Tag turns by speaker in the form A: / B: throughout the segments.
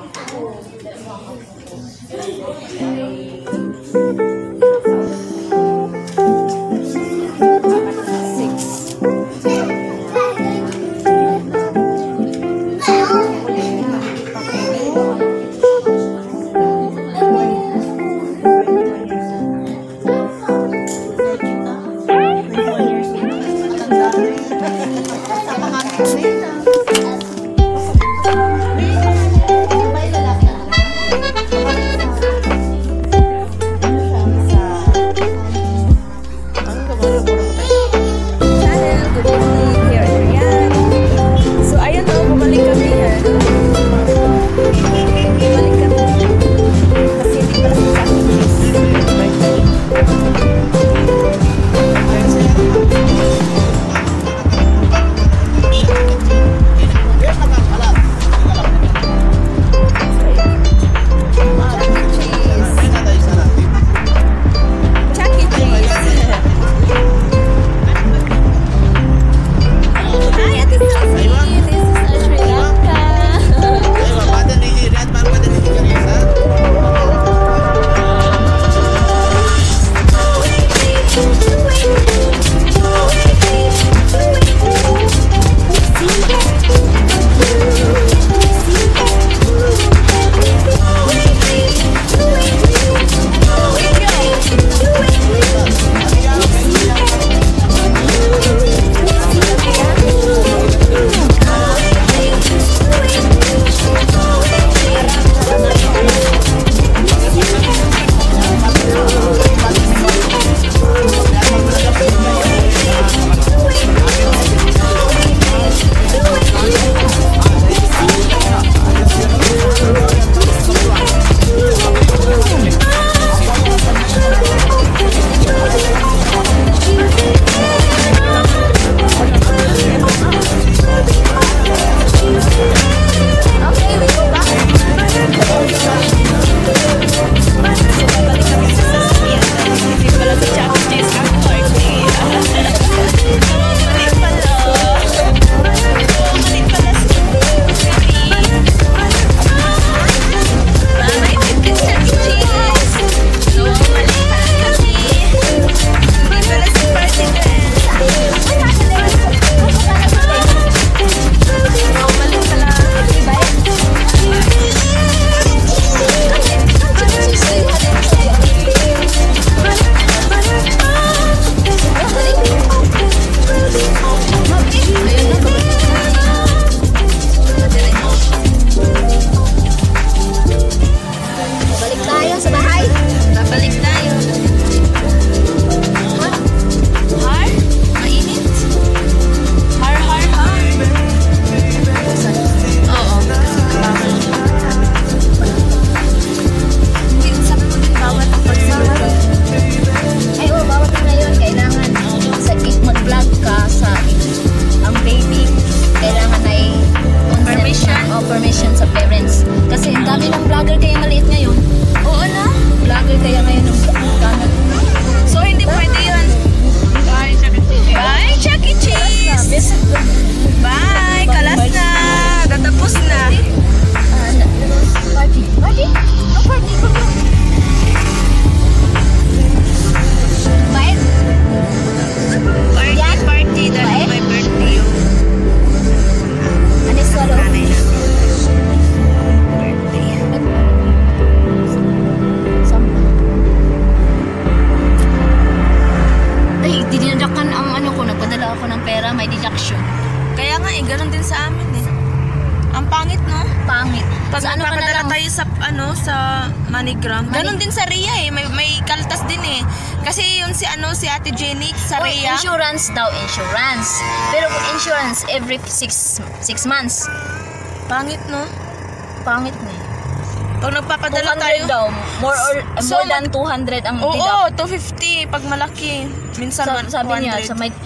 A: sa MoneyGram. Ganon din sa RIA eh. May kaltas din eh. Kasi yun si Ate Jenny sa RIA.
B: Insurance daw, insurance. Pero insurance every 6 months.
A: Pangit, no?
B: Pangit na eh.
A: Pag nagpapadala tayo
B: daw, more than 200 ang deduct.
A: Oo, 250 pag malaki. Minsan
B: sabi niya,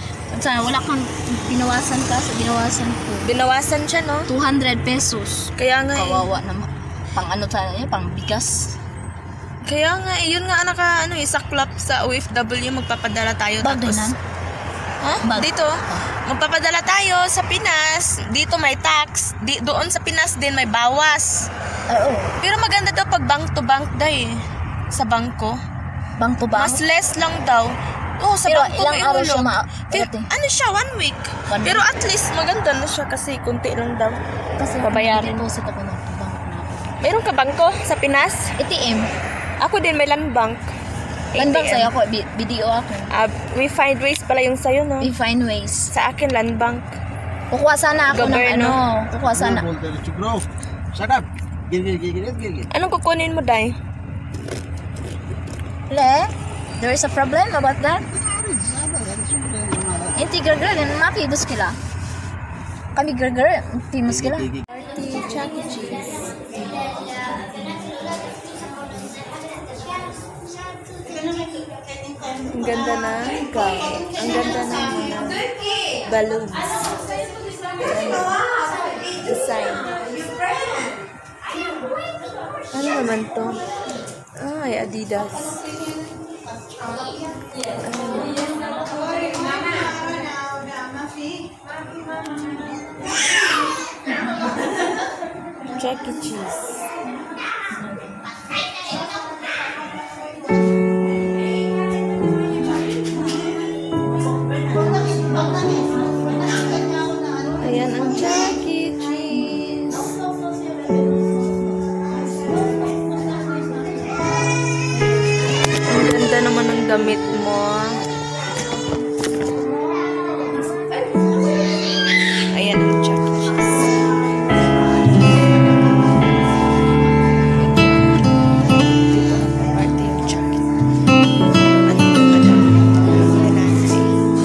B: wala kang binawasan ka, sa binawasan ko.
A: Binawasan siya, no?
B: 200 pesos.
A: Kaya nga
B: kawawa naman. Pang pang bigas.
A: Kaya nga, yun nga saklap sa OFW, magpapadala tayo.
B: Bagdanan?
A: Dito, magpapadala tayo sa Pinas, dito may tax, doon sa Pinas din may bawas.
B: Oo.
A: Pero maganda daw pag bank to bank day sa bangko.
B: Bank to bank.
A: Mas less lang daw. Oo, sa
B: Pero
A: bangko
B: ilang
A: may
B: araw siya
A: hulog.
B: ate?
A: Ano siya, 1 week. Pero at least maganda na siya kasi kunti lang daw.
B: Kasi
A: babayaran.
B: deposit ako ng bank na ako.
A: Meron ka bangko sa Pinas?
B: ATM.
A: Ako din may land bank.
B: Land bank
A: ATM.
B: sa'yo ako, video ako.
A: We find ways pala yung sa'yo, no?
B: We find ways.
A: Sa akin, land bank.
B: Kukuha sana ako ng
A: Gobyerno.
B: ano. Kukuha sana.
C: Shut up. Gil.
A: Anong kukunin mo, Day?
B: Le, there is a problem about that? Inti gargar, mapi muskila. Kami gargar, inti muskila.
A: Party Chuck E. Cheese. Ang ganda na gown. Ang ganda na balloons. Design. Ano naman to? Ay, Adidas. Chuck E. Cheese. Ayan ang Chuck E. Cheese. Ang ganda naman ng damit mo. Ayan ang Chuck E. Cheese. Dito ang party yung Chuck E. Ano ito ba daw? Galante.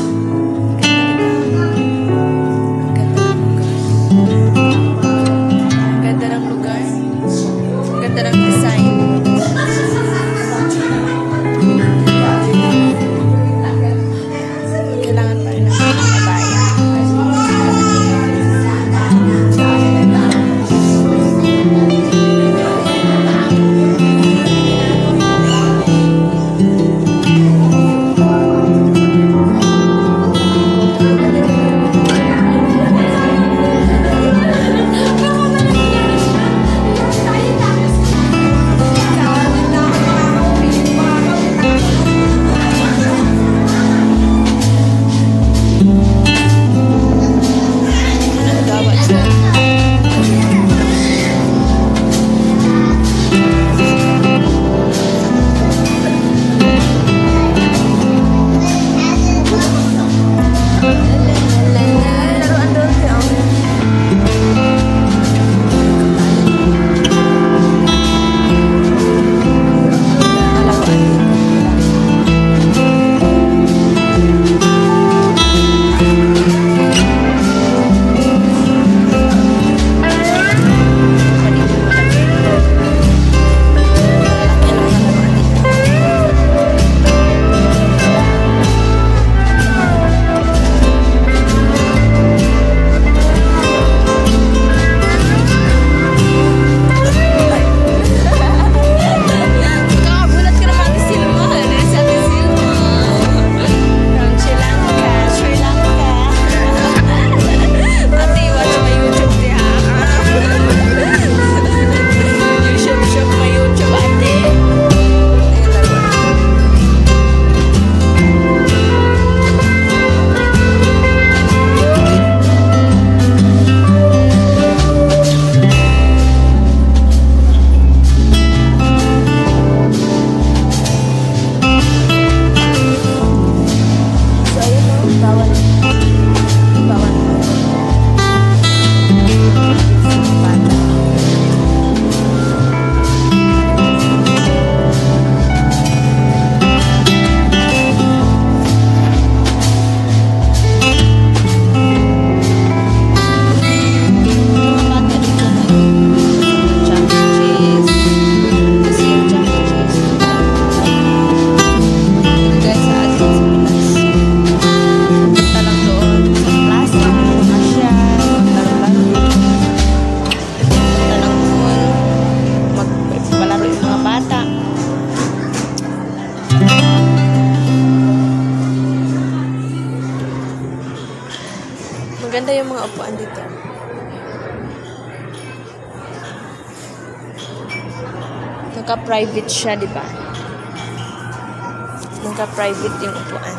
A: Ang ganda ng lugar. Ang ganda ng design. Kailangan pa rin natin ng kabayan. Ang gawat sa laruan doon siya. Kakabulat ka naman ni Silma. Dari sa Ate Silma. From Sri Lanka. Sri Lanka. Ate, watch my YouTube diha. YouTube my YouTube, ate. Ayan, laruan. So, ayun o. Bawal. Bawal. Bata. Bata dito na. Chuck E. Cheese. Kasi yung Chuck E. Cheese. Dito guys sa atin sa Pinas. Punta lang doon sa plaza, Asia, laro-laro. Punta lang doon, magpalaro yung mga bata. Maganda yung mga upuan dito. Naka-private siya, di ba? Naka-private yung upuan.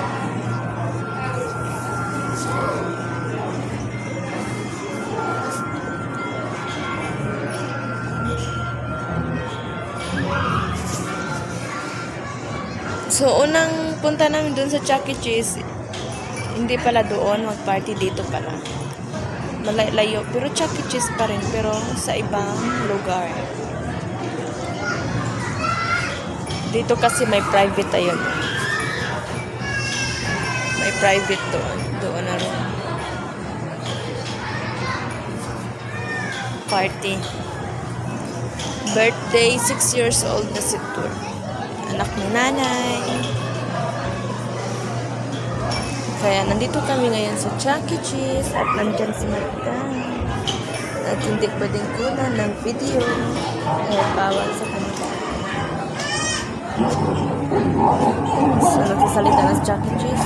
A: So, unang punta namin dun sa Chuck E. Cheese, hindi pala doon, mag-party dito pala. Malayo, pero Chuck E. Cheese pa rin, pero sa ibang lugar. Dito kasi may private ayun. May private doon. Doon na rin. Party. Birthday, 6 years old na si Tur. Anak ni nanay. Kaya nandito kami ngayon sa Chuck E. Cheese at nandyan si Marta. At hindi pwedeng kunan ng video. Kaya bawal sa kanila. So, nagsasalita na sa Chuck E. Cheese.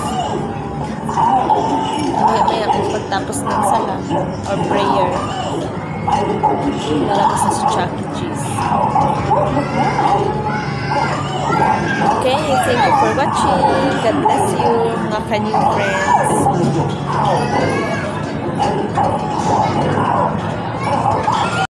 A: Maya kung pagtapos ng sala or prayer, lalabas na sa Chuck E. Cheese. Okay, thank you for watching. God bless you, mga ka-new friends.